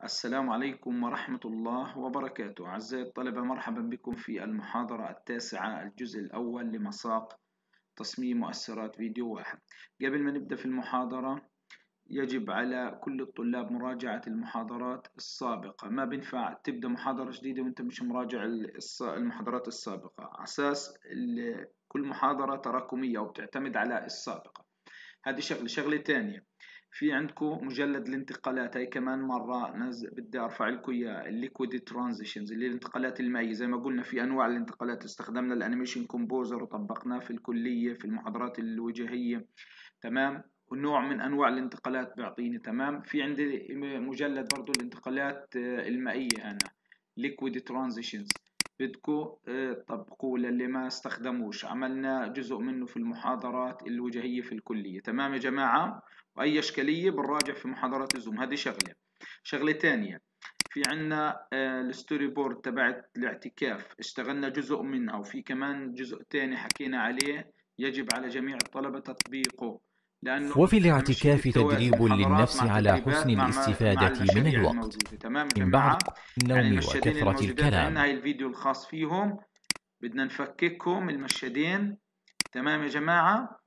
السلام عليكم ورحمة الله وبركاته. أعزائي الطلبة، مرحبا بكم في المحاضرة التاسعة الجزء الأول لمساق تصميم مؤثرات فيديو واحد. قبل ما نبدأ في المحاضرة يجب على كل الطلاب مراجعة المحاضرات السابقة. ما بينفع تبدأ محاضرة جديدة وانت مش مراجع المحاضرات السابقة، على أساس كل محاضرة تراكمية وبتعتمد على السابقة. هذه شغلة تانية، في عندكم مجلد الانتقالات، هي كمان مرة بدي ارفع لكم اياه، الليكويد ترانزيشنز اللي هي الانتقالات المائية. زي ما قلنا في انواع الانتقالات، استخدمنا الانيميشن كومبوزر وطبقناه في الكلية في المحاضرات الوجاهية، تمام. ونوع من انواع الانتقالات بيعطيني، تمام. في عندي مجلد برضو الانتقالات المائية هنا، liquid transitions، بدكم طبقوه للي ما استخدموش. عملنا جزء منه في المحاضرات الوجاهية في الكلية، تمام يا جماعة. واي اشكالية بنراجع في محاضرات الزوم. هذه شغلة تانية، في عنا الستوري بورد تبعت الاعتكاف، اشتغلنا جزء منها، وفي كمان جزء تاني حكينا عليه يجب على جميع الطلبة تطبيقه، لأنه وفي احنا ماشيين الاعتكاف بالتوازي، تدريب محاضرات للنفس مع على حسن تدريبات مع الاستفادة من المشاريع الوقت الموجودة، تمام يا من بعد جماعة. يعني النوم المشهدين وكثرة الموجودات عندنا، الكلام. هاي الفيديو الخاص فيهم، بدنا نفككهم المشهدين، تمام يا جماعة،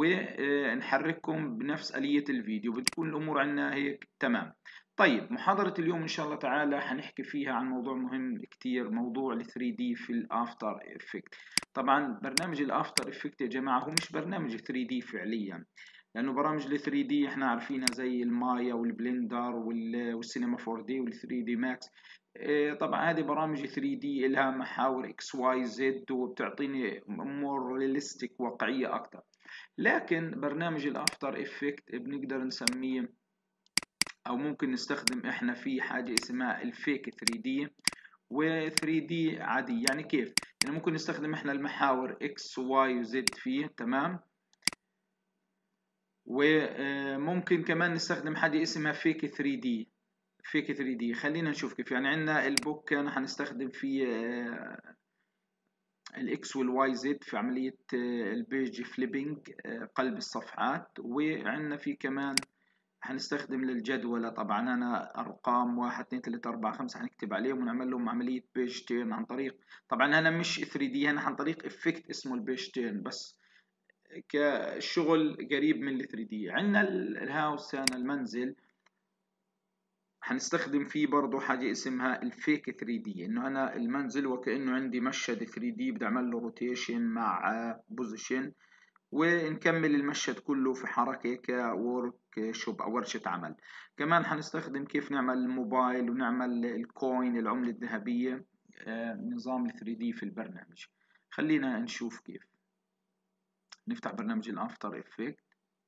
ونحرككم بنفس آلية الفيديو، بتكون الأمور عندنا هيك تمام. طيب، محاضرة اليوم إن شاء الله تعالى حنحكي فيها عن موضوع مهم كتير، موضوع ال 3D في الأفتر إفكت. طبعا برنامج الأفتر إفكت يا جماعة هو مش برنامج 3D فعليا، لأنه برامج ال 3D إحنا عارفينها زي المايا والبلندر والسينما 4D وال 3D ماكس. طبعا هذه برامج 3D لها محاور اكس واي زد، وبتعطيني مور رياليستيك، واقعية اكتر. لكن برنامج الافتر افكت بنقدر نسميه، او ممكن نستخدم احنا فيه حاجة اسمها الفيك 3D و 3D عادي. يعني كيف؟ يعني ممكن نستخدم احنا المحاور اكس واي وزد فيه، تمام. وممكن كمان نستخدم حاجة اسمها فيك 3D. فيك 3D خلينا نشوف كيف. يعني عندنا البوك كان هنستخدم فيه الاكس والواي زد في عملية البيج فليبنج، قلب الصفحات. وعندنا في كمان هنستخدم للجدولة، طبعا أنا أرقام 1 2 3 4 5 هنكتب عليهم ونعمل لهم عملية بيج تيرن عن طريق، طبعا أنا مش 3D هنا، عن طريق افكت اسمه البيج تيرن، بس كشغل قريب من ال 3D. عندنا الهاوس هنا المنزل، هنستخدم فيه برضو حاجة اسمها الفيك 3D، انه انا المنزل وكأنه عندي مشهد 3D بدي اعمل له روتيشن مع بوزيشن، ونكمل المشهد كله في حركة كورك شوب او ورشة عمل. كمان هنستخدم كيف نعمل الموبايل ونعمل الكوين، العملة الذهبية، نظام ال 3D في البرنامج. خلينا نشوف كيف. نفتح برنامج الافتر افكت،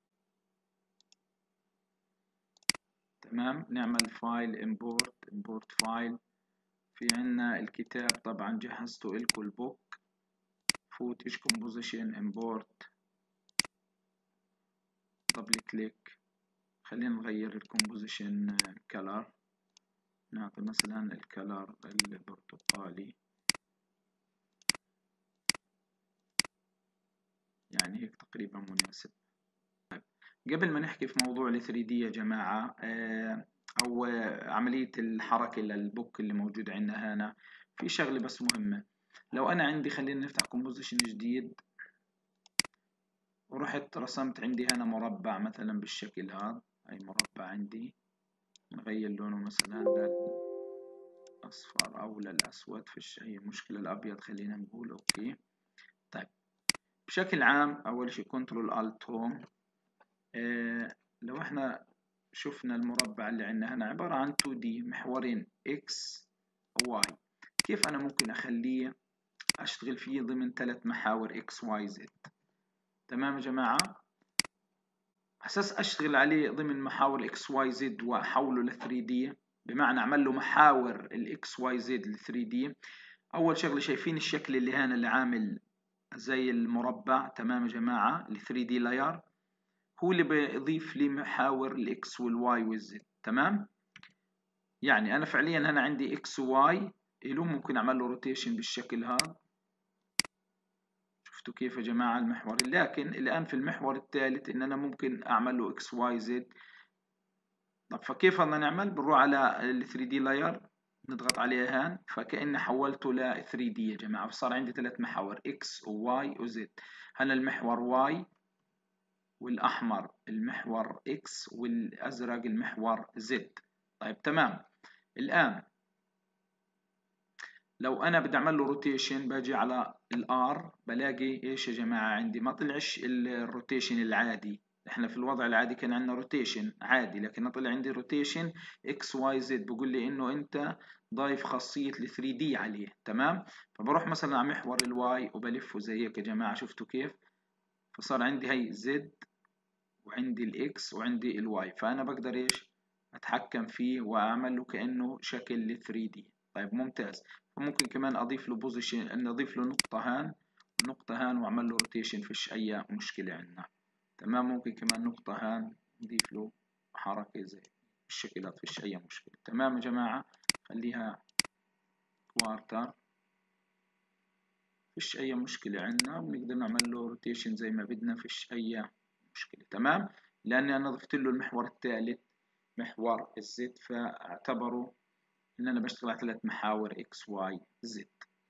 تمام. نعمل فايل امبورت فايل. في عنا الكتاب، طبعا جهزته لكم البوك، فوتج كومبوزيشن امبورت، دبل كليك. خلينا نغير الكومبوزيشن كلر، نعطي مثلا الكلر البرتقالي، يعني هيك تقريبا مناسب. طيب، قبل ما نحكي في موضوع ال 3D يا جماعة، أو عملية الحركة للبوك اللي موجود عندنا هنا، في شغلة بس مهمة. لو أنا عندي، خلينا نفتح كومبوزيشن جديد، ورحت رسمت عندي هنا مربع مثلا بالشكل هذا، هاي مربع عندي، نغير لونه مثلا للأصفر أو للأسود، فيش أي مشكلة، الأبيض خلينا نقول أوكي. طيب، بشكل عام أول شي كنترول ألت هوم. لو احنا شفنا المربع اللي عندنا هنا عبارة عن 2D محورين X و Y، كيف أنا ممكن أخليه أشتغل فيه ضمن 3 محاور X Y Z؟ تمام يا جماعة. أساس أشتغل عليه ضمن محاور X Y Z وأحوله ل 3D، بمعنى أعمل له محاور ال X Y Z ل 3D. أول شغلة، شايفين الشكل اللي هنا اللي عامل زي المربع، تمام يا جماعة، ال 3D layer هو اللي بيضيف لي محاور ال X وال Y وال Z، تمام. يعني أنا فعليا هنا عندي X و Y، له ممكن أعمل له روتيشن بالشكل هذا. شفتوا كيف يا جماعة المحور؟ لكن الآن في المحور الثالث إن أنا ممكن أعمل له X Y Z. طب فكيف بدنا نعمل؟ بنروح على ال 3 دي لاير، نضغط عليها هان، فكأني حولته ل 3 دي يا جماعة. فصار عندي ثلاث محاور اكس وواي وزد. هلا المحور واي، والأحمر المحور X، والأزرق المحور Z. طيب تمام. الآن لو أنا بدي أعمل له روتيشن، باجي على الR بلاقي إيش يا جماعة؟ عندي ما طلعش الروتيشن العادي. إحنا في الوضع العادي كان عندنا روتيشن عادي، لكن طلع عندي روتيشن XYZ، بقول لي إنه أنت ضايف خاصية ال 3D عليه. تمام. فبروح مثلا على محور الواي وبلفه زي هيك يا جماعة. شفتوا كيف؟ فصار عندي هي Z، وعندي الاكس، وعندي الواي. فانا بقدر ايش؟ اتحكم فيه واعمل له كانه شكل ل 3 دي. طيب ممتاز. فممكن كمان اضيف له بوزيشن، ان اضيف له نقطه هان ونقطه هان واعمل له روتيشن، فيش اي مشكله عندنا. تمام. ممكن كمان نقطه هان نضيف له حركه زي الشكلات، فيش اي مشكله. تمام يا جماعه. خليها كوارتر، فيش اي مشكله عندنا، بنقدر نعمل له روتيشن زي ما بدنا، فيش اي مشكله. تمام. لاني انا ضفت له المحور الثالث محور الزد، فاعتبروا ان انا بشتغل على ثلاث محاور اكس واي زد.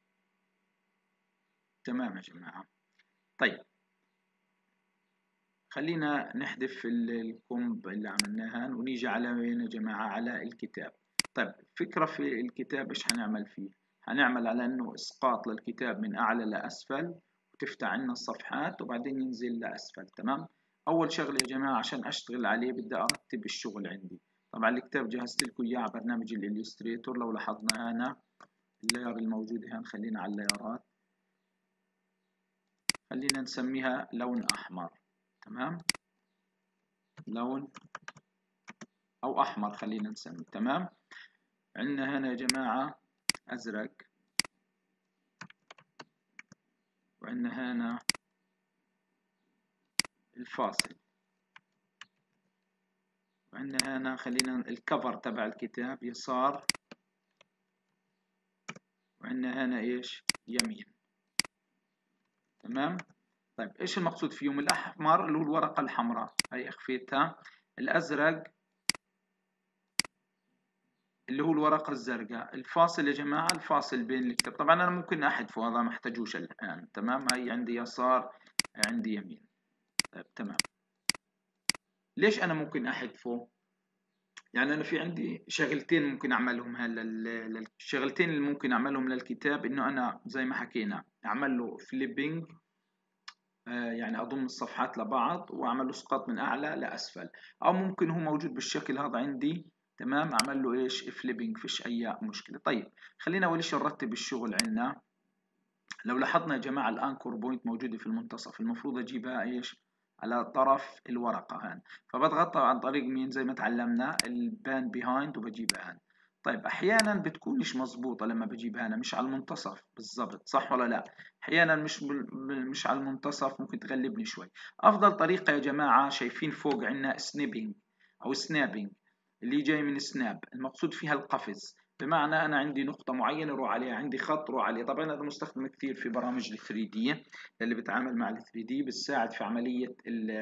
تمام يا جماعه. طيب خلينا نحذف الكومب اللي عملناها ونيجي على وين يا جماعه؟ على الكتاب. طيب فكره في الكتاب ايش هنعمل فيه؟ هنعمل على انه اسقاط للكتاب من اعلى لاسفل، وتفتح عنا الصفحات وبعدين ينزل لاسفل. تمام. اول شغله يا جماعه عشان اشتغل عليه بدي ارتب الشغل عندي. طبعا الكتاب جهزت لكم اياه على برنامج الاليستريتور. لو لاحظنا هنا اللاير الموجوده هنا، خلينا على اللايرات، خلينا نسميها لون احمر. تمام. لون او احمر خلينا نسميه. تمام. عندنا هنا يا جماعه ازرق، وعندنا هنا الفاصل، وعندنا هنا خلينا الكفر تبع الكتاب يسار، وعندنا هنا ايش؟ يمين. تمام. طيب ايش المقصود فيهم؟ الاحمر اللي هو الورقه الحمراء، هي اخفيتها. الازرق اللي هو الورقه الزرقاء. الفاصل يا جماعه الفاصل بين الكتاب. طبعا انا ممكن احذفه، هذا ما احتاجوش الان. تمام. هي عندي يسار، عندي يمين. طيب تمام. ليش انا ممكن احذفه؟ يعني انا في عندي شغلتين ممكن اعملهم هلا. الشغلتين اللي ممكن اعملهم للكتاب انه انا زي ما حكينا اعمل له فليبنج، يعني اضم الصفحات لبعض واعمل له اسقاط من اعلى لاسفل، او ممكن هو موجود بالشكل هذا عندي. تمام. اعمل له ايش؟ فليبنج، فيش اي مشكله. طيب خلينا اول شيء نرتب الشغل عندنا. لو لاحظنا يا جماعه الانكور بوينت موجوده في المنتصف، المفروض اجيبها ايش؟ على طرف الورقه هان. فبضغطها عن طريق مين؟ زي ما تعلمنا البان بيهايند، وبجيبها هان. طيب احيانا بتكونش مظبوطه لما بجيبها انا مش على المنتصف بالضبط، صح ولا لا؟ احيانا مش على المنتصف، ممكن تغلبني شوي. افضل طريقه يا جماعه شايفين فوق عندنا سنيبنج او سنابنج، اللي جاي من سناب، المقصود فيها القفز. بمعنى انا عندي نقطه معينه اروح عليها، عندي خط اروح عليه. طبعا هذا مستخدم كثير في برامج ال 3 دي اللي بتعامل مع ال 3 دي، بتساعد في عمليه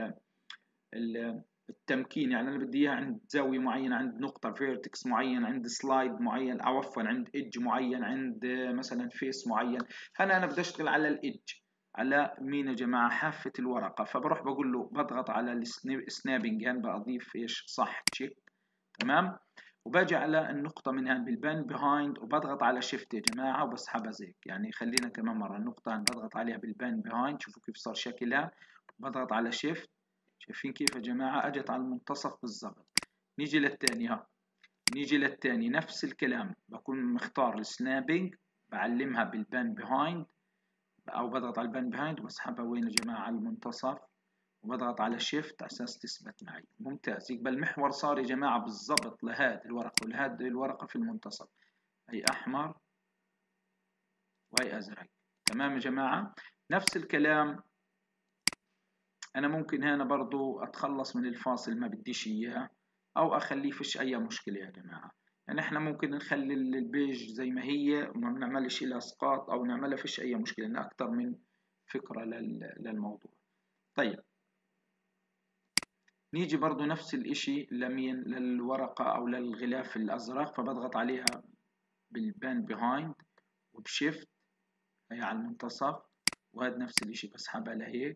التمكين. يعني انا بدي اياها عند زاويه معينه، عند نقطه فيرتكس معين، عند سلايد معين، او عفوا عند ايدج معين، عند مثلا فيس معين. انا بدي اشتغل على الايدج، على مين يا جماعه؟ حافه الورقه. فبروح بقول له بضغط على السنابنج هان، بضيف ايش؟ صح، تشيك. تمام. وباجي على النقطة من هان بالبان بيهايند، وبضغط على شيفت يا جماعة وبسحبها زيك. يعني خلينا كمان مرة النقطة هان بضغط عليها بالبان بيهايند، شوفوا كيف صار شكلها. بضغط على شيفت، شايفين كيف يا جماعة؟ اجت على المنتصف بالضبط. نيجي للثاني ها، نيجي للثاني نفس الكلام، بكون مختار السنابنج، بعلمها بالبان بيهايند، او بضغط على البان بيهايند وبسحبها وين يا جماعة؟ على المنتصف، وبضغط على شيفت على اساس تثبت معي. ممتاز. يبقى المحور صار يا جماعه بالضبط لهذه الورقه ولهذه الورقه في المنتصف، هي احمر وهي ازرق. تمام يا جماعه. نفس الكلام انا ممكن هنا برضو اتخلص من الفاصل، ما بديش اياه، او اخليه، فيش اي مشكله يا جماعه. يعني احنا ممكن نخلي البيج زي ما هي وما بنعملش لها اسقاط، او نعملها فيش اي مشكله، لان اكتر من فكره للموضوع. طيب نيجي برضو نفس الاشي لمين، للورقة او للغلاف الازرق، فبضغط عليها بالبان بيهايند وبشيفت، هي على المنتصف، وهذا نفس الاشي بسحبها لهيك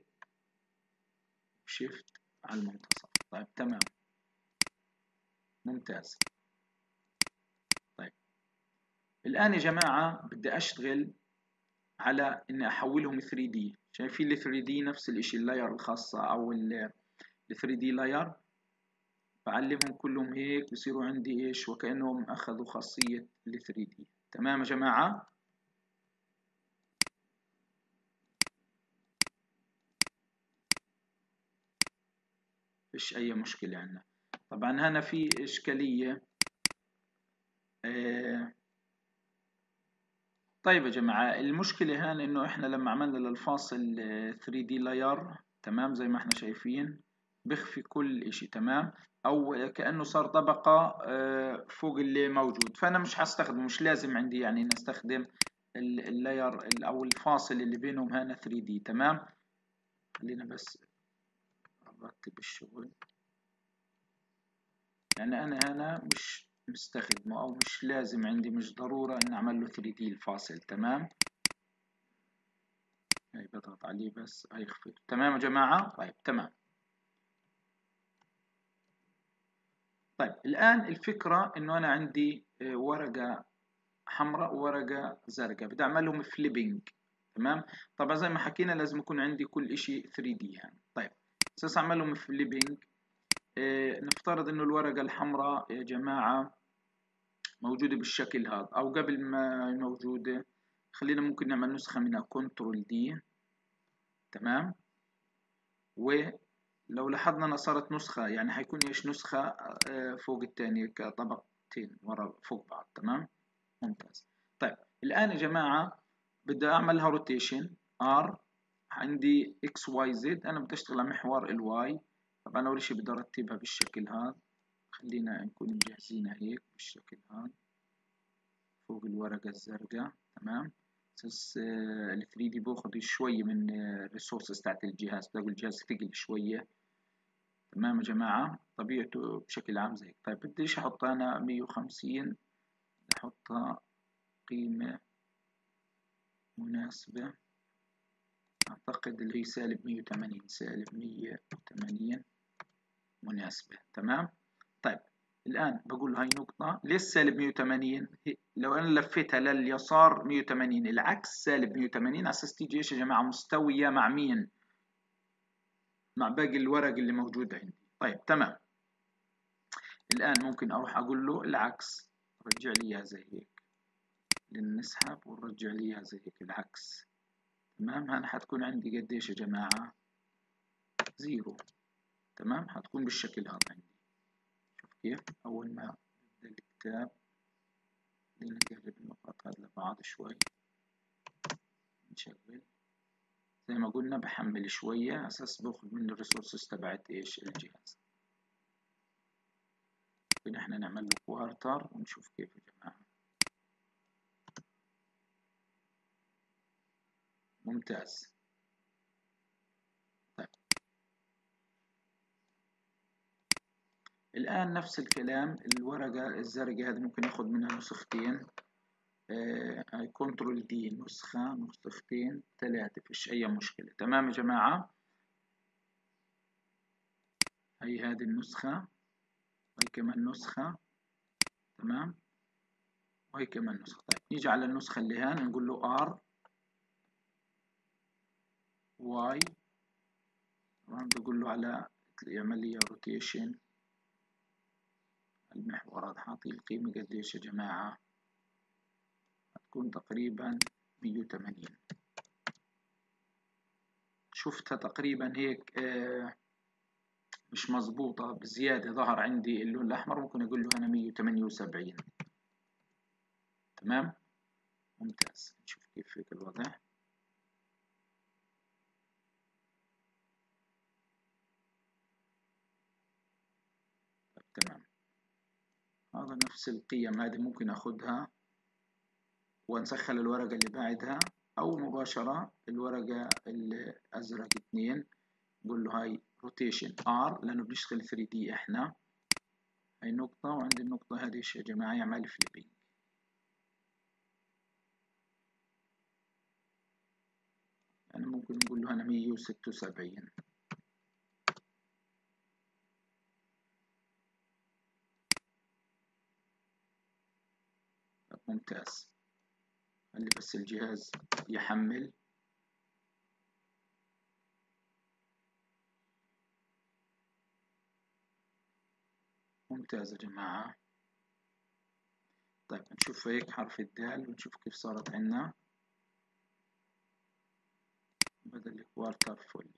بشيفت على المنتصف. طيب تمام ممتاز. طيب الآن يا جماعة بدي أشتغل على إني أحولهم 3D. شايفين ال 3D نفس الإشي، اللاير الخاصة أو ال 3D لاير، بعلمهم كلهم هيك بصيروا عندي إيش وكأنهم أخذوا خاصية ال 3D. تمام يا جماعة؟ فيش أي مشكلة عندنا. طبعا هنا في إشكالية. طيب يا جماعة، المشكلة هان إنه إحنا لما عملنا للفاصل 3D لاير، تمام، زي ما إحنا شايفين بخفي كل إشي، تمام، أو كأنه صار طبقة فوق اللي موجود. فأنا مش هستخدم، مش لازم عندي يعني إن أستخدم اللاير أو الفاصل اللي بينهم هنا 3D. تمام، خلينا بس أرتب الشغل. يعني أنا هنا مش مستخدمه أو مش لازم عندي، مش ضرورة إن أعمل له 3D الفاصل. تمام، هي بضغط عليه بس هيخفي. تمام يا جماعة؟ طيب تمام. طيب الآن الفكرة إنه أنا عندي ورقة حمراء وورقة زرقاء، بدي أعملهم فليبنج. تمام، طبعا زي ما حكينا لازم يكون عندي كل إشي 3D يعني. طيب أساس أعملهم فليبنج، نفترض إنه الورقة الحمراء يا جماعة موجودة بالشكل هذا، أو قبل ما موجودة خلينا ممكن نعمل نسخة منها كنترول دي. تمام، ولو لاحظنا أنا صارت نسخة، يعني حيكون إيش نسخة فوق الثانية كطبقتين ورا فوق بعض. تمام ممتاز. طيب الآن يا جماعة بدي أعملها روتيشن R، عندي X Y Z، أنا بدي أشتغل على محور الواي. طبعا أول شي بدي أرتبها بالشكل هذا، خلينا نكون مجهزينها هيك بالشكل هذا فوق الورقة الزرقاء. تمام، اساس ال 3 دي باخذ شوي من الريسورسز تاعت الجهاز، بلاقي الجهاز ثقيل شوية. تمام يا جماعة، طبيعته بشكل عام زي هيك. طيب بديش احط انا 150، احطها قيمة مناسبة، اعتقد اللي هي سالب 180، سالب 180 مناسبة. تمام. طيب الآن بقول له هاي نقطة، ليش سالب 180؟ لو أنا لفيتها لليسار 180، العكس سالب 180، على أساس تيجي إيش يا جماعة مستوية مع مين؟ مع باقي الورق اللي موجود عندي. طيب تمام. الآن ممكن أروح أقول له العكس، رجع لي إياها زي هيك، نسحب ونرجع لي إياها زي هيك العكس. تمام، هنا حتكون عندي قديش يا جماعة؟ زيرو. تمام، حتكون بالشكل هذا عندي. شوف كيف أول ما نبدأ الكتاب، خلينا نقرب النقاط هذه لبعض شوي، نشغل زي ما قلنا، بحمل شوية على أساس باخذ من الريسورسز تبعت إيش الجهاز. نحن نعمل له كوارتر ونشوف كيف يا جماعة. ممتاز. طيب الآن نفس الكلام، الورقة الزرقاء هذه ممكن ناخذ منها نسختين، هاي كنترول دي، نسخة نسختين ثلاثة، فيش أي مشكلة. تمام يا جماعة، هي هذه النسخة، وهي كمان نسخة. تمام، وهي كمان نسخة. طيب نيجي على النسخة اللي هان نقول له R Y، تمام، بقول له على يعمل لي روتيشن المحور هذا، حاطي القيمة قديش يا جماعة؟ هتكون تقريبا 180. شفتها تقريبا هيك مش مظبوطة بزيادة، ظهر عندي اللون الأحمر، ممكن أقول له أنا 178. تمام ممتاز، نشوف كيف هيك الوضع. طيب تمام، هذا نفس القيم هذه ممكن أخذها ونسخل الورقة اللي بعدها، أو مباشرة الورقة الأزرق 2، نقول له هاي روتيشن ار لانه بنشتغل 3 دي احنا. هاي نقطة، وعند النقطة هذه ايش يا جماعة؟ يعمل فليبينج. يعني ممكن نقول له أنا 176. ممتاز. خلي بس الجهاز يحمل. ممتاز يا جماعة. طيب نشوف هيك حرف الدال ونشوف كيف صارت عنا بدل الكوارتر فول.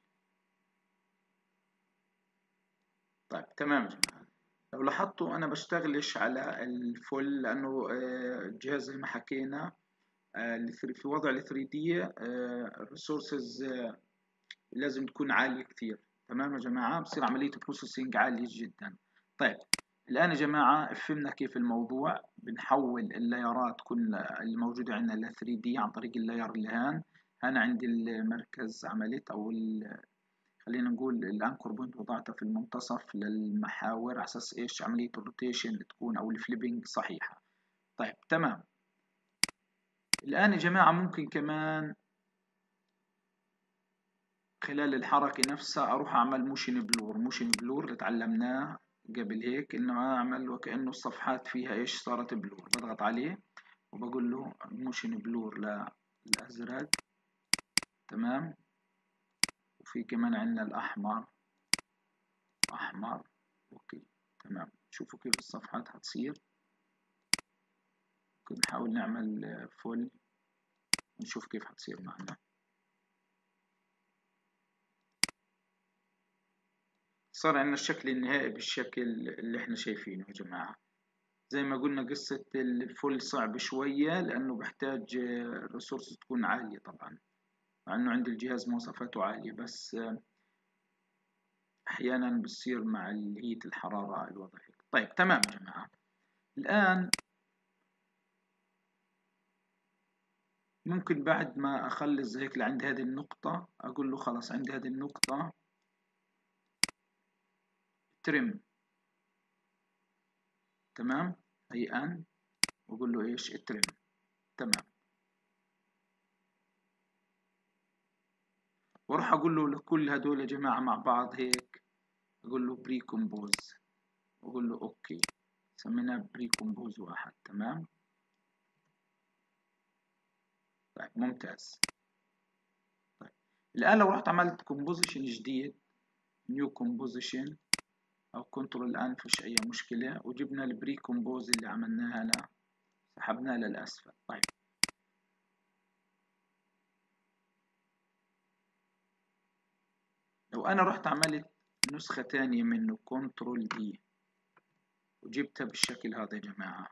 طيب تمام يا جماعة. لو لاحظتوا أنا بشتغلش على الفل لأنه الجهاز زي ما حكينا في وضع ال 3 دي الريسورسز لازم تكون عالية كتير. تمام يا جماعة، بصير عملية بروسيسنج عالية جدا. طيب الآن يا جماعة فهمنا كيف الموضوع. بنحول اللايرات كلها الموجودة عندنا ل 3 دي عن طريق اللاير الهان. أنا عندي المركز عملت خلينا نقول الانكر بوينت وضعتها في المنتصف للمحاور على اساس ايش؟ عملية الروتيشن تكون او الفليبنج صحيحة. طيب تمام. الآن يا جماعة ممكن كمان خلال الحركة نفسها أروح أعمل موشن بلور. موشن بلور اللي اتعلمناه قبل هيك إنه أعمل وكأنه الصفحات فيها إيش؟ صارت بلور. بضغط عليه وبقول له موشن بلور للأزرق. تمام. وفي كمان عندنا الأحمر. أحمر. أوكي تمام. شوفوا كيف الصفحات هتصير. ممكن نحاول نعمل فل ونشوف كيف هتصير معنا. صار عندنا الشكل النهائي بالشكل اللي احنا شايفينه يا جماعة. زي ما قلنا قصة الفل صعب شوية لأنه بحتاج ريسورس تكون عالية طبعا، مع إنه عند الجهاز مواصفاته عالية، بس أحيانا بتصير مع هيئة الحرارة الوضع هيك. طيب تمام يا جماعة. الآن ممكن بعد ما أخلص هيك لعند هذه النقطة أقول له خلاص عند هذه النقطة ترم. تمام. هي أن وأقول له إيش؟ ترم. تمام. واروح اقول له لكل هدول يا جماعه مع بعض هيك، اقول له بري كومبوز واقول له اوكي. سميناه بري كومبوز واحد. تمام. طيب ممتاز. طيب الان لو رحت عملت كومبوزيشن جديد، نيو كومبوزيشن او كنترول الان فيش اي مشكله، وجبنا البري كومبوز اللي عملناها سحبناه للاسفل. طيب لو انا رحت عملت نسخه تانية منه كنترول دي وجبتها بالشكل هذا يا جماعه.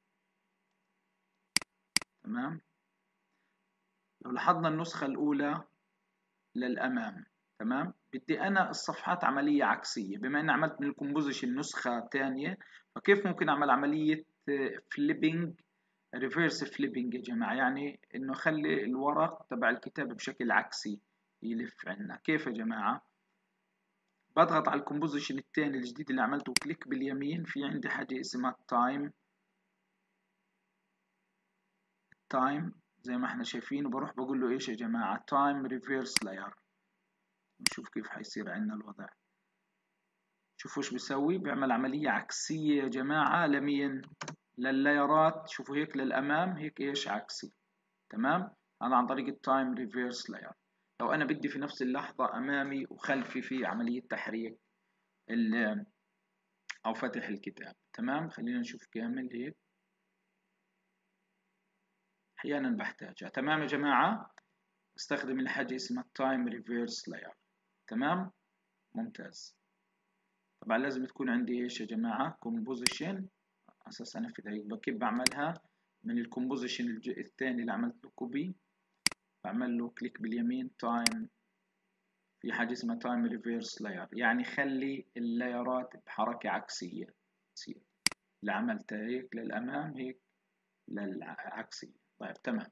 تمام. لو لاحظنا النسخة الأولى للأمام. تمام. بدي أنا الصفحات عملية عكسية، بما أني عملت من الكومبوزيشن نسخة تانية، فكيف ممكن أعمل عملية فليبنج؟ ريفيرس فليبنج يا جماعة، يعني إنه أخلي الورق تبع الكتاب بشكل عكسي يلف عنا. كيف يا جماعة؟ بضغط على الكومبوزيشن التاني الجديد اللي عملته، كليك باليمين، في عندي حاجة اسمها تايم زي ما احنا شايفين، وبروح بقول له ايش يا جماعة؟ تايم ريفيرس لاير. نشوف كيف حيصير عندنا الوضع. شوفوا ايش بيسوي؟ بيعمل عملية عكسية يا جماعة لمين؟ لللايرات. شوفوا هيك للأمام هيك ايش؟ عكسي. تمام. أنا عن طريق التايم ريفيرس لاير. لو أنا بدي في نفس اللحظة أمامي وخلفي في عملية تحريك أو فتح الكتاب. تمام. خلينا نشوف كامل هيك. أحيانا بحتاجها. تمام يا جماعة. استخدم الحاجة اسمها تايم ريفيرس لاير. تمام. ممتاز. طبعا لازم تكون عندي ايش يا جماعة؟ كومبوزيشن اساس انفذها. يبقى كيف بعملها؟ من الكومبوزيشن الثاني اللي عملت له كوبي، بعمل له كليك باليمين تايم، في حاجة اسمها تايم ريفيرس لاير، يعني خلي اللايرات بحركة عكسية تصير. اللي عملتها هيك للأمام هيك للعكسية. طيب تمام.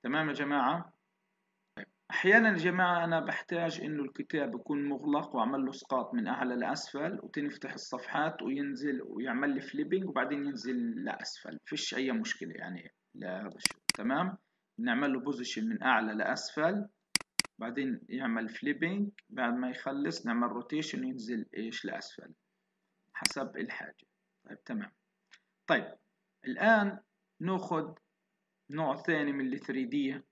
تمام يا جماعة. احيانا يا جماعة انا بحتاج انه الكتاب يكون مغلق واعمل له اسقاط من اعلى لاسفل وتنفتح الصفحات وينزل ويعمل لي فليبنج وبعدين ينزل لاسفل، فيش اي مشكلة يعني لهذا الشيء. تمام، نعمل له بوزيشن من اعلى لاسفل، بعدين يعمل فليبنج، بعد ما يخلص نعمل روتيشن ينزل ايش لاسفل حسب الحاجة. طيب تمام. طيب الان ناخذ نوع ثاني من ال 3 دي.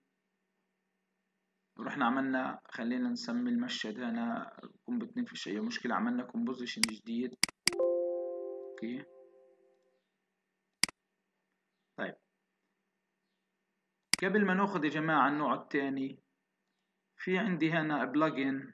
ورحنا عملنا، خلينا نسمي المشهد هنا كومبوت، مفيش اي مشكلة، عملنا كومبوزيشن جديد. اوكي طيب، قبل ما ناخذ يا جماعة النوع الثاني، في عندي هنا بلجن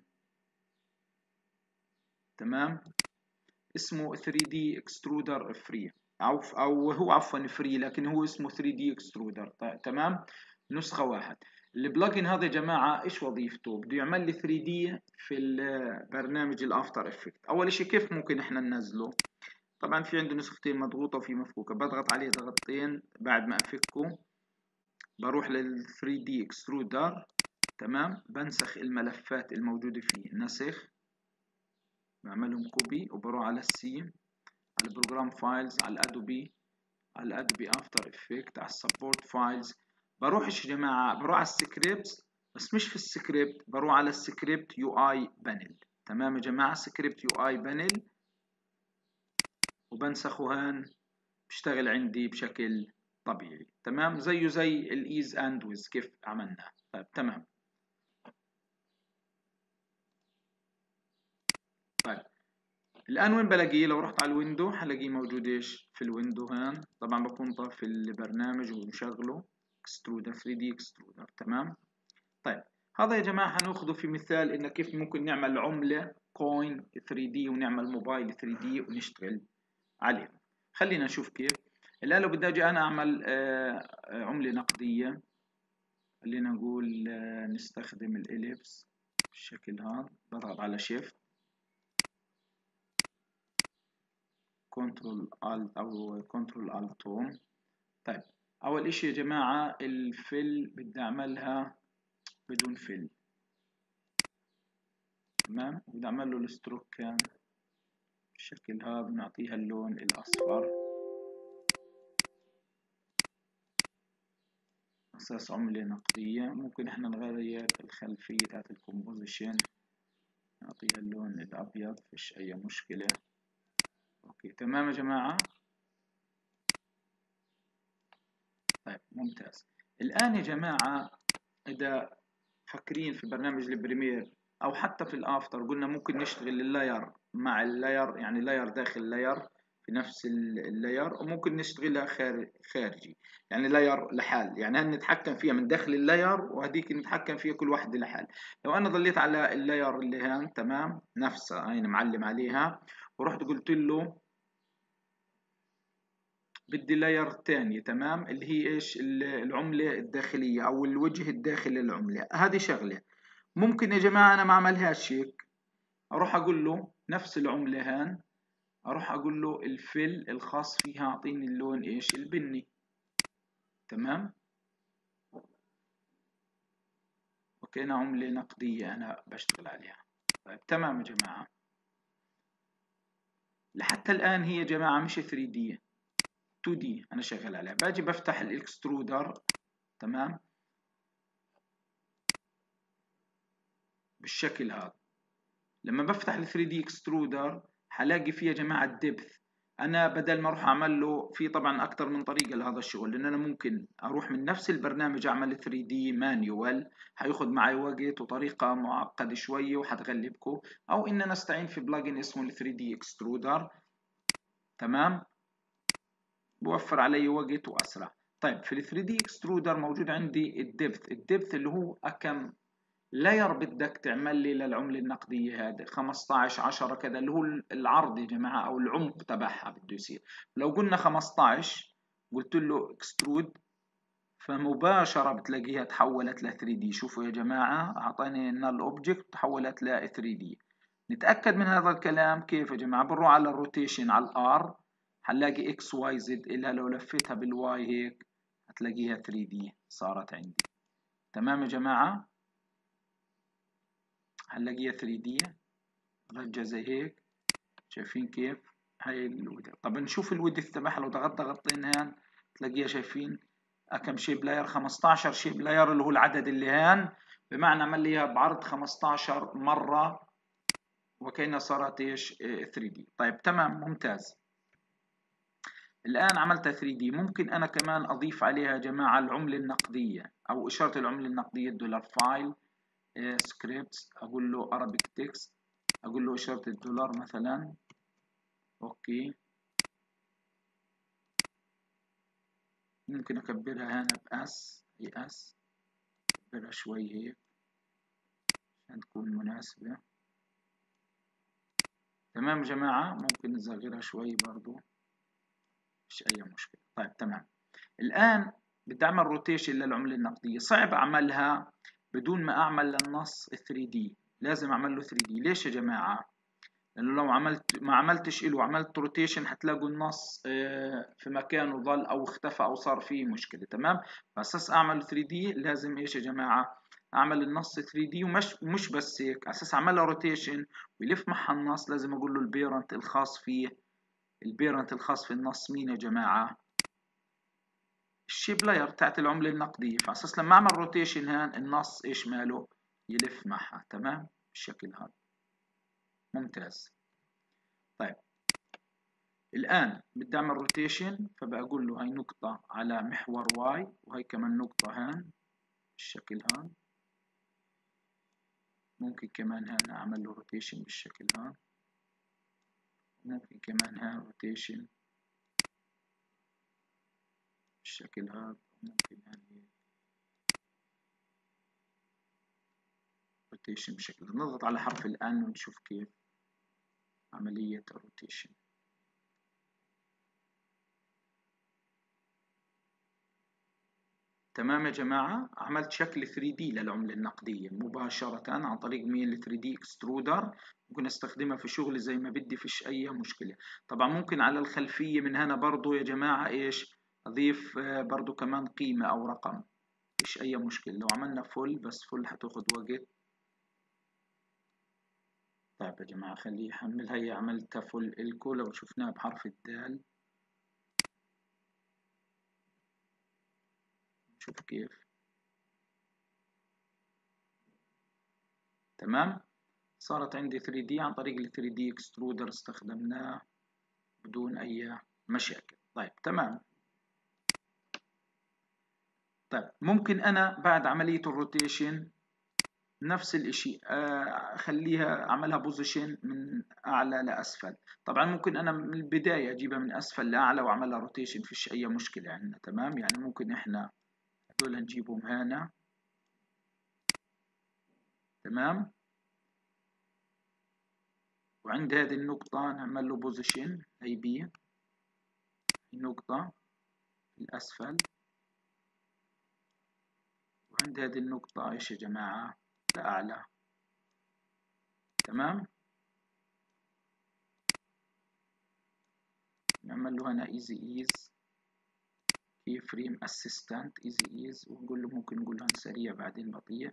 تمام اسمه 3D اكسترودر فري، او هو عفوا فري لكن هو اسمه 3D اكسترودر. تمام، نسخة واحد. البلجن هذا يا جماعة ايش وظيفته؟ بده يعمل لي 3D في البرنامج الافتر افكت. اول اشي كيف ممكن احنا ننزله؟ طبعا في عنده نسختين، مضغوطة وفي مفكوكة. بضغط عليه ضغطتين، بعد ما افكه بروح لل 3D اكسترودر تمام، بنسخ الملفات الموجودة فيه، نسخ، بعملهم كوبي وبروح على السي، على البروجرام فايلز، على الادوبي، على الادوبي افتر افكت، على السبورت فايلز. بروح ايش يا جماعة؟ بروح على السكريبت، بس مش في السكريبت، بروح على السكريبت يو اي بانل. تمام يا جماعة، سكريبت يو اي بانل، وبنسخه هان، بيشتغل عندي بشكل طبيعي. تمام، زيه زي الايز اند ويز كيف عملنا. طيب تمام. طيب الان وين بلاقيه؟ لو رحت على الويندو هلاقيه موجود ايش في الويندو هان. طبعا بكون طافي البرنامج ومشغله اكسترودر 3 دي اكسترودر. تمام. طيب هذا يا جماعه هناخده في مثال ان كيف ممكن نعمل عمله كوين 3 دي ونعمل موبايل 3 دي ونشتغل عليه. خلينا نشوف كيف. الان لو بدي اجي انا اعمل عمله نقديه، خلينا نقول نستخدم الإليبس بالشكل هذا. بضغط على شيفت كنترول الت او كنترول الت توم. طيب اول اشي يا جماعة الفل بدي اعملها بدون فل. تمام، بدي اعمل له الستروك كان بالشكل هذا، نعطيها اللون الاصفر اساس عملة نقدية. ممكن احنا نغير الخلفية تاعت الكومبوزيشن، نعطيها اللون الابيض، فيش اي مشكلة. اوكي تمام يا جماعة. طيب ممتاز. الآن يا جماعة إذا فاكرين في برنامج البريمير أو حتى في الآفتر قلنا ممكن نشتغل اللاير مع اللاير، يعني لاير داخل لاير في نفس اللاير، وممكن نشتغلها خارجي، يعني لاير لحال، يعني هن نتحكم فيها من داخل اللاير وهديك نتحكم فيها كل واحدة لحال. لو أنا ضليت على اللاير اللي هان تمام نفسها هين معلم عليها، ورحت قلت له بدي لاير تانية تمام، اللي هي ايش؟ العملة الداخلية او الوجه الداخلي للعملة. هذه شغلة ممكن يا جماعة انا ما اعملهاش هيك، اروح اقول له نفس العملة هان، اروح اقول له الفل الخاص فيها اعطيني اللون ايش؟ البني. تمام، وكأنها عملة نقدية انا بشتغل عليها. طيب تمام يا جماعة. لحتى الان هي يا جماعة مش 3D، 2D انا شغال عليها. باجي بفتح الاكسترودر تمام بالشكل هذا. لما بفتح ال 3 دي اكسترودر هلاقي فيه يا جماعه الدبث. انا بدل ما اروح اعمل له في طبعا اكثر من طريقه لهذا الشغل، لان انا ممكن اروح من نفس البرنامج اعمل 3 دي مانيوال، هياخذ معي وقت وطريقه معقده شويه وحتغلبكم، او ان انا استعين في بلجن اسمه ال 3 دي اكسترودر تمام، بوفر علي وقت واسرع. طيب في ال 3 دي اكسترودر موجود عندي الدبث. الدبث اللي هو كم لاير بدك تعمل لي للعملة النقدية هذه؟ 15 10 كذا، اللي هو العرض يا جماعة أو العمق تبعها بده يصير. لو قلنا 15 قلت له اكسترود، فمباشرة بتلاقيها تحولت ل 3D. شوفوا يا جماعة أعطاني نال أوبجكت تحولت ل 3D. نتأكد من هذا الكلام كيف يا جماعة؟ بنروح على الروتيشن على الآر، هنلاقي اكس واي زد، إلا لو لفيتها بالواي هيك هتلاقيها 3D صارت عندي. تمام يا جماعة. هنلاقيها 3D رجة زي هيك، شايفين كيف؟ هاي الودث. طب نشوف الودث تبعها، لو ضغطين هان تلاقيها شايفين كم شيب لاير؟ 15 شيب لاير، اللي هو العدد اللي هان، بمعنى عمل لي بعرض 15 مرة وكأنها صارت ايش 3D. طيب تمام ممتاز. الآن عملتها 3D، ممكن أنا كمان أضيف عليها يا جماعة العملة النقدية أو إشارة العملة النقدية، الدولار فايل سكريبتس، أقول له Arabic text، أقول له إشارة الدولار مثلا. أوكي، ممكن أكبرها هنا بأس، هي أس، أكبرها شوي هيك عشان تكون مناسبة. تمام يا جماعة، ممكن نصغرها شوي برضو، مفيش أي مشكلة. طيب تمام. الآن بدي أعمل روتيشن للعملة النقدية، صعب أعملها بدون ما أعمل للنص 3D، لازم أعمل له 3D. ليش يا جماعة؟ لأنه لو ما عملتش له عملت روتيشن هتلاقوا النص في مكانه ظل أو اختفى أو صار فيه مشكلة. تمام. فأساس أعمل 3D لازم إيش يا جماعة؟ أعمل النص 3D، ومش مش بس هيك، أساس أعملها روتيشن ويلف معها النص لازم أقول له البيرنت الخاص فيه. البيرنت الخاص في النص مين يا جماعة؟ الشيب لاير تاعت العملة النقدية. فأساس لما أعمل روتيشن هان النص إيش ماله؟ يلف معها. تمام بالشكل هذا. ممتاز. طيب الآن بدي أعمل روتيشن، فبقول له هاي نقطة على محور واي، وهي كمان نقطة هان بالشكل هان. ممكن كمان هان أعمل له روتيشن بالشكل هان، ممكن كمان هان روتيشن بالشكل هذا، ممكن هان روتيشن بالشكل هذا. نضغط على حرف الآن ونشوف كيف عملية الروتيشن. تمام يا جماعة، عملت شكل 3D للعملة النقدية مباشرة عن طريق مين؟ ال 3D اكسترودر. ممكن استخدمها في شغلي زي ما بدي، فيش أي مشكلة. طبعا ممكن على الخلفية من هنا برضو يا جماعة إيش أضيف برضو كمان قيمة أو رقم، فيش أي مشكلة. لو عملنا فل، بس فل هتاخد وقت. طيب يا جماعة خليه يحمل. هي عملتها فل إلكو، لو شفناها بحرف الدال نشوف كيف. تمام. صارت عندي 3D عن طريق ال 3D اكسترودر، استخدمناه بدون أي مشاكل. طيب تمام. طيب ممكن أنا بعد عملية الروتيشن نفس الإشي أخليها أعملها بوزيشن من أعلى لأسفل. طبعا ممكن أنا من البداية أجيبها من أسفل لأعلى وأعملها روتيشن، فيش أي مشكلة عندنا. تمام. يعني ممكن إحنا هدول نجيبهم هنا. تمام. وعند هذه النقطة نعمل له بوزيشن أي بي، النقطة في الأسفل. وعند هذه النقطة إيش يا جماعة؟ لأعلى. تمام. نعمل له هنا ايزي ايز كي فريم اسيستنت ايزي ايز، ونقول له ممكن نقول له سريع بعدين بطيء.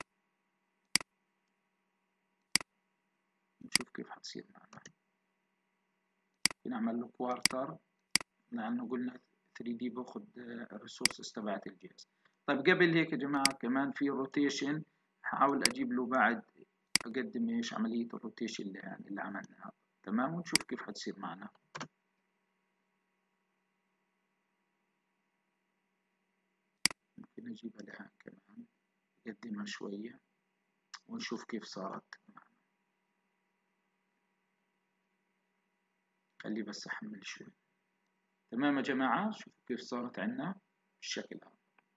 نشوف كيف حتصير معنا. نعمل له كوارتر لأنه قلنا 3D باخد الريسورسز تبعت الجهاز. طيب قبل هيك يا جماعة كمان في روتيشن، هحاول أجيب له بعد أقدم إيش عملية الروتيشن اللي عملناها. تمام. ونشوف كيف حتصير معنا. ممكن أجيبها لهان كمان، أقدمها شوية ونشوف كيف صارت معنا. خليه بس أحمل شوي. تمام يا جماعة، شوفوا كيف صارت عندنا بالشكل هذا.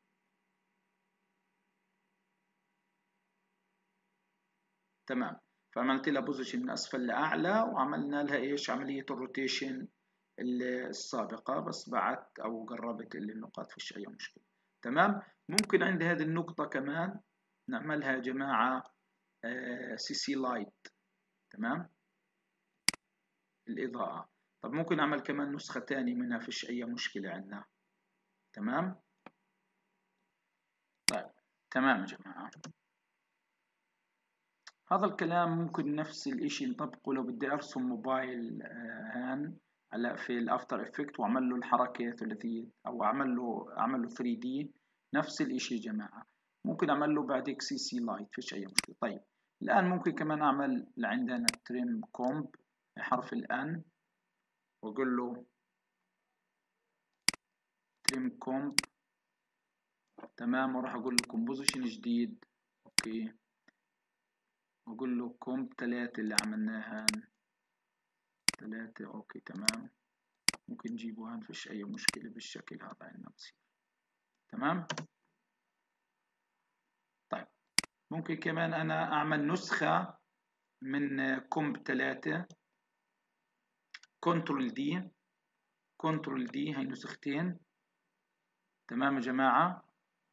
تمام. فعملت لها بوزيشن من أسفل لأعلى، وعملنا لها إيش عملية الروتيشن السابقة، بس بعدت أو قربت النقاط، فيش أي مشكلة. تمام. ممكن عند هذه النقطة كمان نعملها يا جماعة سي سي لايت. تمام. الإضاءة. طب ممكن أعمل كمان نسخة تانية منها، فيش أي مشكلة عندنا. تمام. طيب تمام يا جماعة. هذا الكلام ممكن نفس الاشي نطبقه لو بدي ارسم موبايل هان هلا في الافتر افكت واعمل له الحركة ثلاثية او اعمل له 3D. نفس الاشي يا جماعة، ممكن اعمل له بعدك CC لايت، فيش اي مشكلة. طيب الان ممكن كمان اعمل عندنا تريم كومب حرف الان، واقول له تريم كومب. تمام، وراح اقول له كومبوزيشن جديد. اوكي، واقول له كومب 3 اللي عملناها 3. اوكي تمام، ممكن نجيبوها مفيش اي مشكلة بالشكل هذا عندنا بصير. تمام. طيب ممكن كمان انا اعمل نسخة من كومب 3، كنترول دي هي نسختين. تمام يا جماعة،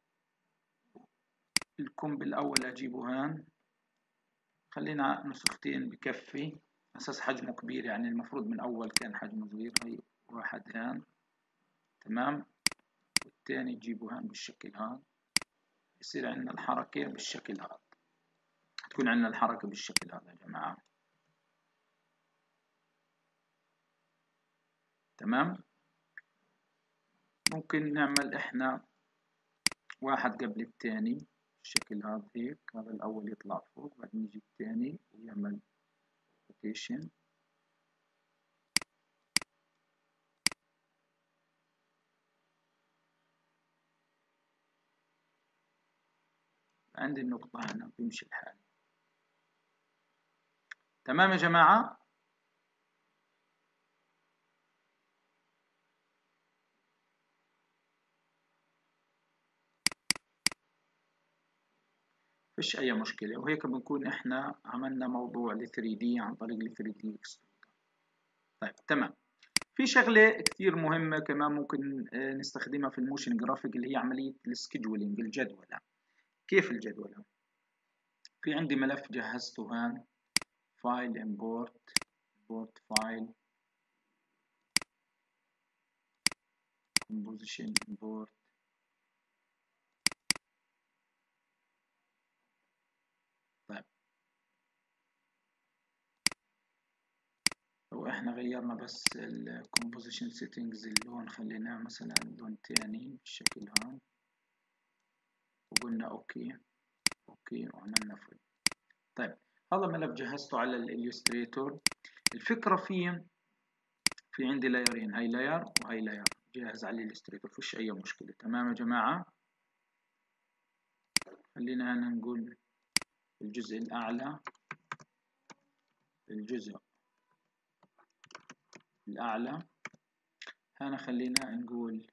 الكومب الاول اجيبه هان، خلينا نسختين بكفي اساس حجمه كبير، يعني المفروض من اول كان حجمه صغير. هي واحد هان. تمام، والتاني تجيبه هان بالشكل هذا، يصير عندنا الحركة بالشكل هذا، تكون عندنا الحركة بالشكل هذا يا جماعة. تمام، ممكن نعمل احنا واحد قبل الثاني بالشكل هذا هيك، هذا الاول يطلع فوق بعدين يجي الثاني ويعمل روتيشن. عندي النقطة هنا بيمشي الحال. تمام يا جماعة. فيش أي مشكلة، وهيك بنكون إحنا عملنا موضوع ال 3D عن طريق ال 3D Extruder. طيب تمام، في شغلة كتير مهمة كمان ممكن نستخدمها في الموشن جرافيك، اللي هي عملية السكيدولينج، الجدولة. كيف الجدولة؟ في عندي ملف جهزته هان، فايل امبورت فايل composition import. طيب لو احنا غيرنا بس ال composition settings، اللون خليناه مثلا لون تاني بالشكل هذا، وقلنا اوكي وعملنا فل. طيب هذا ملف جهزته على الاليوستريتور. الفكرة فيه في عندي لايرين، هاي لاير وهاي لاير جاهز على الاليوستريتور، فيش اي مشكلة. تمام يا جماعة، خلينا هنا نقول الجزء الاعلى، الجزء الاعلى هنا خلينا نقول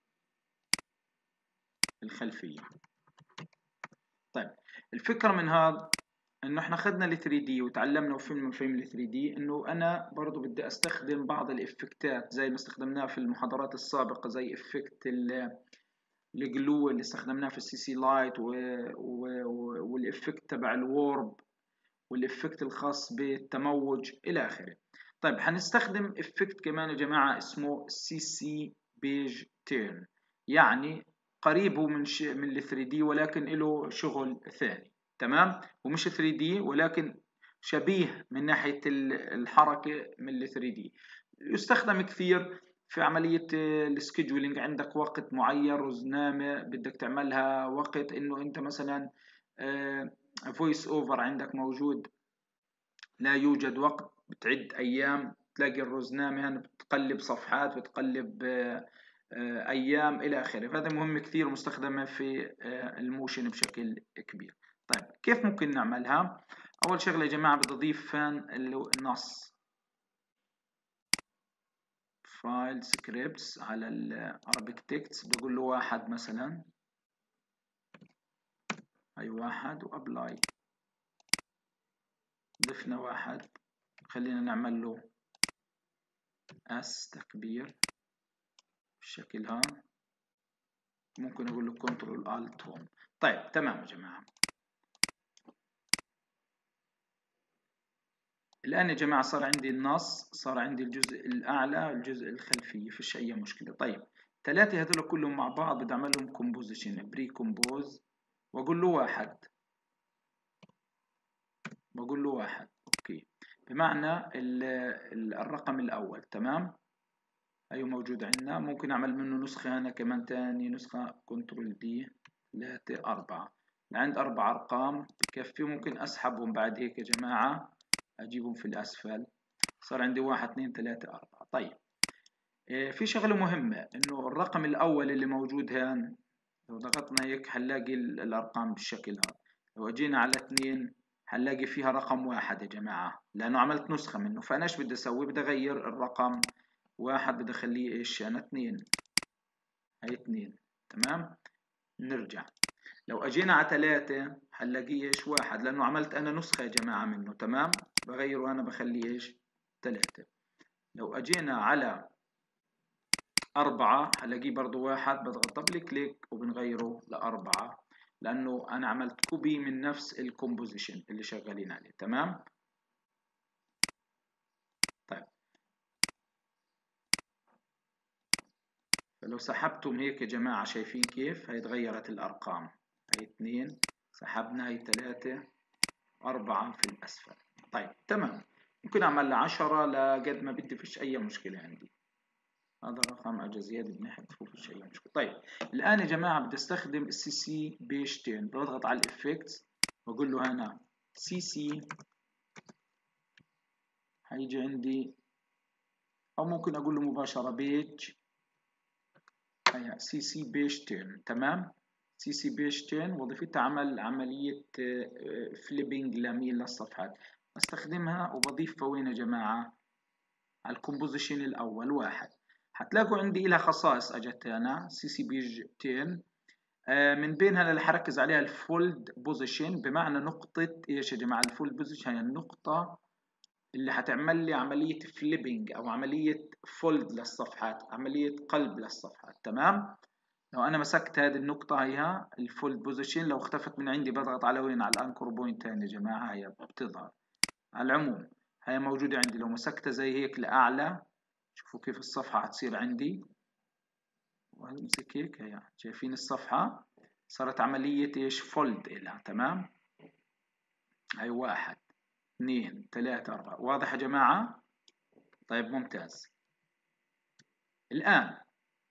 الخلفية. طيب الفكرة من هذا انه احنا اخذنا ال 3D وتعلمنا وفهمنا مفاهيم ال 3D، انه انا برضو بدي استخدم بعض الافكتات زي ما استخدمناها في المحاضرات السابقة، زي افكت الجلو اللي استخدمناه في السي سي لايت، والافكت تبع الورب، والافكت الخاص بالتموج الى اخره. طيب هنستخدم افكت كمان يا جماعة اسمه سي سي بيج تيرن، يعني قريب هو من ال 3D ولكن له شغل ثاني. تمام، ومش 3D ولكن شبيه من ناحية الحركة من ال 3D. يستخدم كثير في عملية السكيدولينج. عندك وقت معين، رزنامة بدك تعملها، وقت انه انت مثلا فويس اوفر عندك موجود، لا يوجد وقت، بتعد ايام، تلاقي الرزنامة هنا بتقلب صفحات، بتقلب ايام الى اخره. فهذا مهم كثير ومستخدمة في الموشن بشكل كبير. طيب كيف ممكن نعملها؟ اول شغلة يا جماعة بدي اضيف فان النص، فايل سكريبتس على الارابيك تكست، بدي اقول له واحد مثلا، هي واحد وابلاي، ضفنا واحد، خلينا نعمل له اس تكبير بالشكل هذا، ممكن اقول له كنترول الت هوم. طيب تمام يا جماعه، الان يا جماعه صار عندي النص، صار عندي الجزء الاعلى الجزء الخلفي، فيش اي مشكله. طيب ثلاثه هذول كلهم مع بعض بدي اعمل لهم كومبوزيشن، بري كومبوز واقول له واحد، بقول له واحد. اوكي، بمعنى الرقم الاول. تمام، ايوه موجود عندنا. ممكن اعمل منه نسخة انا كمان تاني، نسخة كنترول دي 3 4 عند 4 ارقام بكفي. ممكن اسحبهم بعد هيك يا جماعة، اجيبهم في الاسفل. صار عندي 1 2 3 4. طيب في شغلة مهمة، انه الرقم الاول اللي موجود هان لو ضغطنا هيك حنلاقي الارقام بالشكل هذا. لو اجينا على 2 حنلاقي فيها رقم واحد يا جماعة، لانه عملت نسخة منه. فانا ايش بدي اسوي؟ بدي اغير الرقم واحد، بدي اخليه ايش؟ انا 2. هي 2. تمام. نرجع، لو اجينا على 3 حنلاقيه ايش؟ واحد، لانه عملت انا نسخة يا جماعة منه. تمام، بغيره انا بخليه ايش؟ 3. لو اجينا على 4 هلاقيه برضو واحد، بضغط دبل كليك وبنغيره ل4، لأنه أنا عملت كوبي من نفس الكومبوزيشن اللي شغالين عليه. تمام. طيب فلو سحبتم هيك يا جماعة، شايفين كيف هي تغيرت الأرقام؟ هي 2 سحبنا، هي 3 4 في الأسفل. طيب تمام، ممكن أعمل 10 لقد ما بدي، فيش أي مشكلة عندي. هذا الرقم اجى زياده بنحذفه، فيش اي مشكله. طيب الان يا جماعه بدي استخدم السي سي بيجتين. بضغط على الافكتس واقول له هنا سي سي، هيجي عندي، او ممكن اقول له مباشره بيج، هي سي سي بيجتين. تمام، سي سي بيجتين وظيفتها عمل عمليه فليبنج لميل للصفحات. استخدمها وبضيفها وين يا جماعه؟ على الكومبوزيشن الاول واحد. هتلاقوا عندي لها خصائص اجت هنا سي سي بيج 10. من بينها اللي حركز عليها الفولد بوزيشن، بمعنى نقطة ايش يا جماعة؟ الفولد بوزيشن هي النقطة اللي هتعمل لي عملية فليبنج او عملية فولد للصفحات، عملية قلب للصفحات. تمام، لو انا مسكت هذه النقطة هيها الفولد بوزيشن، لو اختفت من عندي بضغط على وين؟ على الانكر بوينت تاني يا جماعة، هي بتظهر. على العموم هي موجودة عندي، لو مسكتها زي هيك لأعلى، شوفوا كيف الصفحة هتصير عندي. وامسك هيك، هي شايفين الصفحة صارت عملية ايش؟ فولد إلها. تمام، هي 1 2 3 4. واضح يا جماعة؟ طيب ممتاز. الآن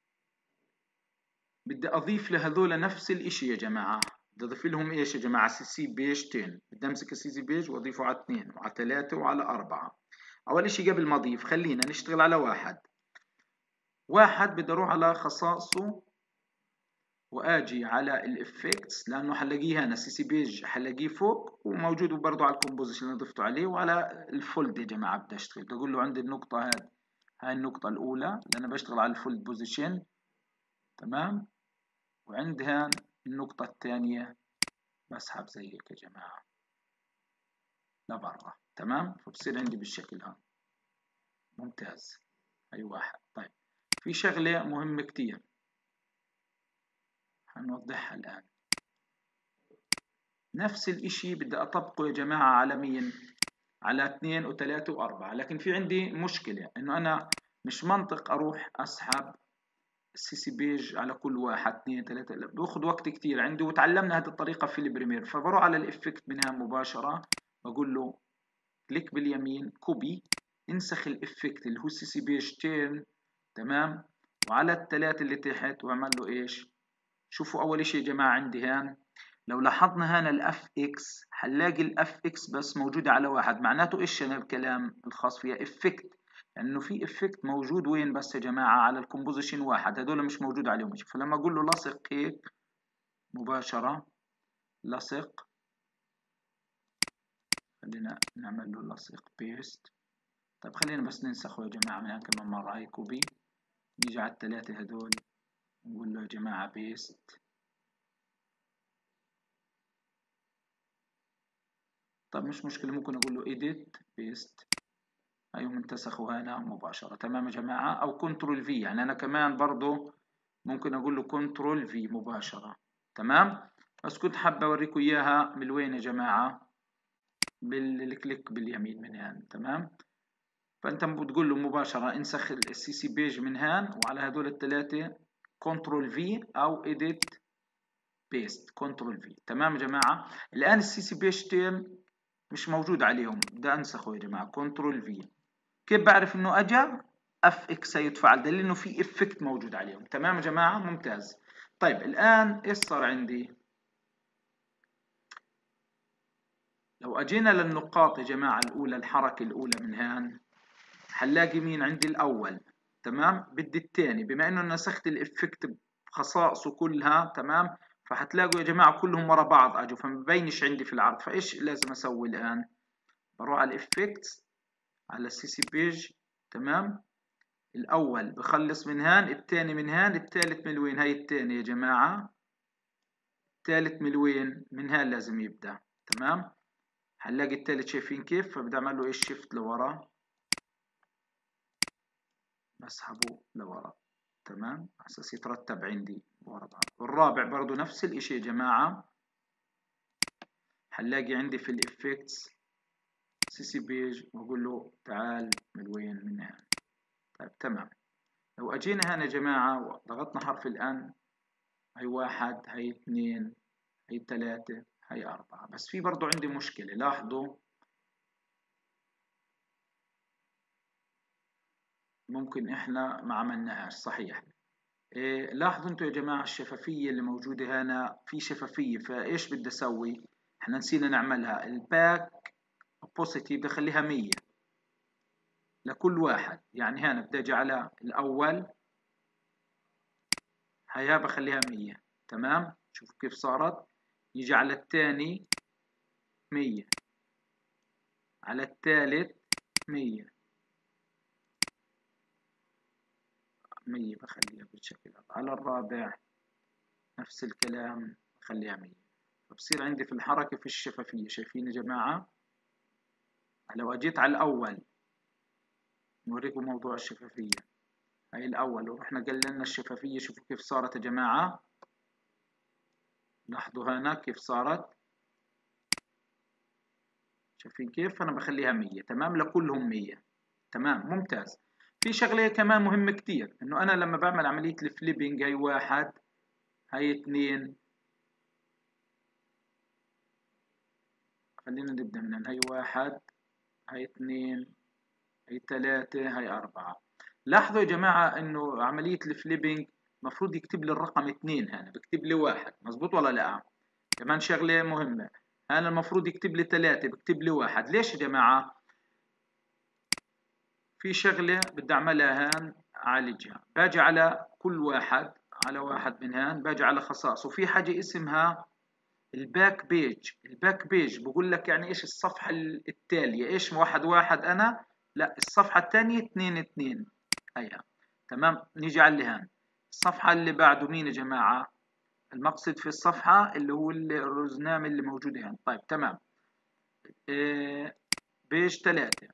بدي أضيف لهذول نفس الإشي يا جماعة. بدي أضيف لهم إيش يا جماعة؟ سي سي بيج 10. بدي أمسك السي سي بيج وأضيفه على 2 وعلى 3 وعلى 4. أول إشي قبل ما أضيف خلينا نشتغل على واحد. واحد بدي أروح على خصائصه واجي على الافكتس، لانه حلاقيه هنا سي سي بيج، حلاقيه فوق وموجود برضه على الكومبوزيشن اللي ضفته عليه، وعلى الفولد يا جماعه بدي اشتغل. بدي اقول له عندي النقطه هاي النقطه الاولى لان بشتغل على الفولد بوزيشن. تمام، وعند هان النقطه الثانيه بسحب زي هيك يا جماعه لبرا. تمام، فبصير عندي بالشكل هذا. ممتاز، هي واحد. طيب في شغله مهمه كتير هنوضحها الان. نفس الاشي بدي اطبقه يا جماعة على مين؟ على 2 و3 و4. لكن في عندي مشكلة، انه انا مش منطق اروح اسحب السي سي بيج على كل واحد 2 3، باخذ وقت كتير عندي. وتعلمنا هذه الطريقة في البريمير. فبروح على الافكت منها مباشرة، بقول له كليك باليمين كوبي، انسخ الافكت اللي هو السي سي بيج تيرن. تمام، وعلى الثلاثة اللي تحت واعمل له ايش؟ شوفوا اول اشي يا جماعة عندي هان، لو لاحظنا هنا الاف اكس هنلاقي الاف اكس بس موجودة على واحد. معناته ايش هنا الكلام الخاص فيها؟ افكت، لانه في افكت موجود وين بس يا جماعة؟ على الكومبوزيشن واحد، هذول مش موجود عليهم شيء. فلما اقول له لصق هيك مباشرة، لصق، خلينا نعمل له لصق بيست. طيب خلينا بس ننسخه يا جماعة من كمان مرة. هاي كوبي، نيجي على الثلاثة هذول نقول له يا جماعة بيست. طب مش مشكلة، ممكن أقول له edit paste. أيوة منتسخوا هنا مباشرة. تمام يا جماعة، أو كنترول في، يعني أنا كمان برضو ممكن أقول له كنترول في مباشرة. تمام، بس كنت حابة أوريكم إياها من وين يا جماعة؟ بالكليك باليمين من هنا. تمام، فأنت بتقول له مباشرة انسخ السي سي بيج من هان، وعلى هدول الثلاثة كنترول في أو edit بيست كنترول في. تمام يا جماعه. الان السي سي بيجتين مش موجود عليهم، بدي انسخه يا جماعه، كنترول في. كيف بعرف انه اجى؟ اف اكس هيتفعل، دليل انه في افكت موجود عليهم. تمام يا جماعه، ممتاز. طيب الان ايش صار عندي؟ لو اجينا للنقاط يا جماعه الاولى، الحركه الاولى من هان، هنلاقي مين عندي الاول؟ تمام. بدي الثاني، بما انه نسخت الافكت بخصائصه كلها، تمام، فهتلاقوا يا جماعه كلهم ورا بعض اجوا، فما ببينش عندي في العرض. فايش لازم اسوي الان؟ بروح على الافكتس، على السي سي بيج، تمام. الاول بخلص من هان، الثاني من هان، الثالث من وين؟ هاي الثاني يا جماعه، الثالث من وين؟ من هان لازم يبدا. تمام. هنلاقي الثالث، شايفين كيف؟ فبدي اعمل له ايش؟ شيفت لورا، بسحبه لورا، تمام، على اساس يترتب عندي ورا بعض. والرابع برضو نفس الاشي يا جماعه، هنلاقي عندي في الافكتس سي سي بيج، واقول له تعال من وين؟ من هان. طيب تمام. لو اجينا هنا يا جماعه وضغطنا حرف الان، هي واحد، هي اثنين، هي ثلاثة، هي أربعة. بس في برضو عندي مشكلة، لاحظوا، ممكن إحنا ما عملناهاش صحيح. إيه، لاحظوا أنتوا يا جماعة الشفافية اللي موجودة هنا، في شفافية، فإيش بدي أسوي؟ إحنا نسينا نعملها. الباك بوزيتيف بدي أخليها 100 لكل واحد. يعني هنا بدي أجي على الأول، هيا بخليها 100. تمام. شوفوا كيف صارت. يجي على الثاني 100، على الثالث 100، 100 بخليها بالشكل هذا، على الرابع نفس الكلام بخليها 100. فبصير عندي في الحركة في الشفافية. شايفين يا جماعة؟ لو أجيت على الأول، نوريكم موضوع الشفافية. هاي الأول ورحنا قللنا الشفافية، شوفوا كيف صارت يا جماعة. لاحظوا هنا كيف صارت، شايفين كيف؟ أنا بخليها 100. تمام، لكلهم 100. تمام، ممتاز. في شغلة كمان مهمة كتير، إنه أنا لما بعمل عملية الفليبنج، هاي واحد، هاي اثنين، خلينا نبدأ من هنا. هاي واحد، هاي اثنين، هاي ثلاثة، هاي أربعة. لاحظوا يا جماعة إنه عملية الفليبنج المفروض يكتب لي الرقم اثنين، هنا بكتب لي واحد، مظبوط ولا لا؟ كمان شغلة مهمة، أنا المفروض يكتب لي ثلاثة، بكتب لي واحد. ليش يا جماعة؟ في شغلة بدي أعملها هان أعالجها. باجي على كل واحد، على واحد من هان، باجي على خصائص، وفي حاجة اسمها الباك بيج. الباك بيج بقول لك يعني ايش؟ الصفحة التالية. ايش؟ واحد واحد انا، لا، الصفحة الثانية اثنين اثنين، هيها. تمام. نيجي على اللي هان، الصفحة اللي بعده مين يا جماعة؟ المقصد في الصفحة اللي هو الرزنامة اللي موجودة هان. طيب تمام. إيه، بيج ثلاثة.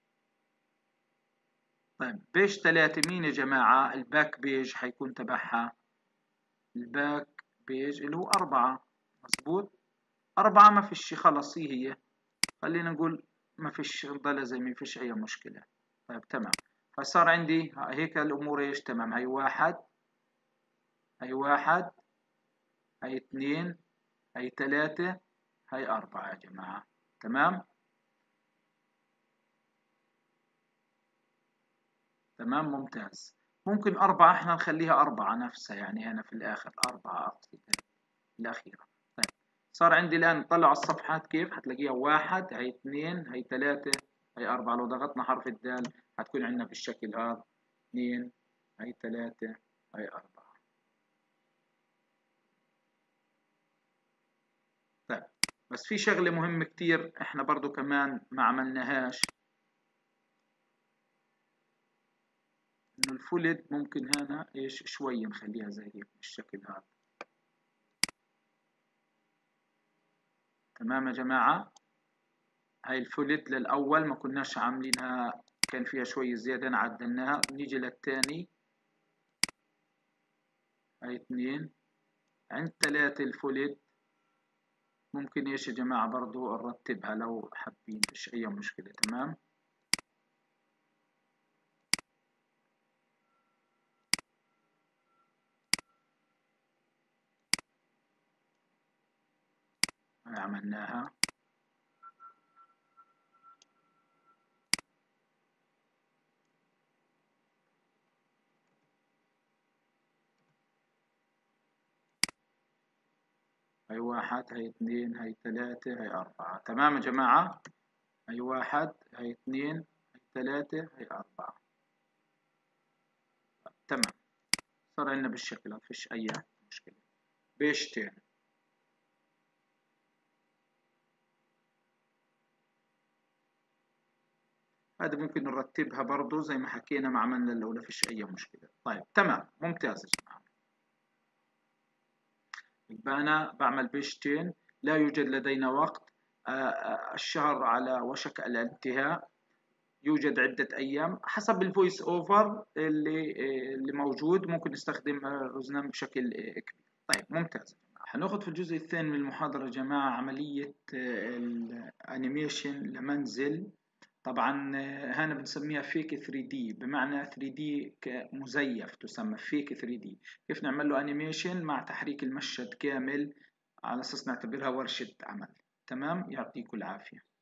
طيب بيج ثلاثة مين يا جماعة؟ الباك بيج حيكون تبعها الباك بيج اللي هو أربعة، مظبوط. أربعة ما فيش، خلص هي خلينا نقول ما فيش، ضل زي ما فيش أي مشكلة. طيب تمام. فصار عندي هيك الأمور إيش؟ تمام. هي واحد، هي واحد، هي اثنين، هي ثلاثة، هي أربعة يا جماعة. تمام. تمام، ممتاز. ممكن أربعة إحنا نخليها أربعة نفسها، يعني هنا في الآخر أربعة أقصد الأخيرة. طيب صار عندي الآن نطلع الصفحات كيف هتلاقيها؟ واحد، هي اثنين، هي ثلاثة، هي أربعة. لو ضغطنا حرف الدال هتكون عندنا بالشكل هذا، اثنين، هي ثلاثة، هي أربعة. طيب بس في شغلة مهمة كتير احنا برضو كمان ما عملناهاش، انه الفولد ممكن هنا ايش شوية نخليها زي هيك بالشكل هذا. تمام يا جماعة. هاي الفولد للأول ما كناش عاملينها، كان فيها شوية زيادة عدلناها. نيجي للتاني، هاي اثنين، عند ثلاثة الفولد ممكن ايش يا جماعة برضو نرتبها لو حابين، مفيش أي مشكلة. تمام. عملناها. هي 1 هي 2 هي 3 هي 4. تمام يا جماعة. هي 1 هي 2 هي 3 هي 4. تمام، صار عندنا بالشكل، ما فيش أي مشكلة. بيشتين هذا ممكن نرتبها برضو زي ما حكينا ما عملنا الأولى، فيش أي مشكلة. طيب تمام، ممتاز يا جماعة. يبقى أنا بعمل بيشتين. لا يوجد لدينا وقت. الشهر على وشك الانتهاء. يوجد عدة أيام حسب الفويس أوفر اللي موجود، ممكن نستخدم الرزنامة بشكل كبير. طيب ممتاز. هناخد في الجزء الثاني من المحاضرة يا جماعة عملية الأنيميشن لمنزل. طبعا هنا بنسميها فيك 3D، بمعنى 3D مزيف، تسمى فيك 3D. كيف نعمل له أنيميشن مع تحريك المشهد كامل على أساس نعتبرها ورشة عمل. تمام، يعطيكم العافية.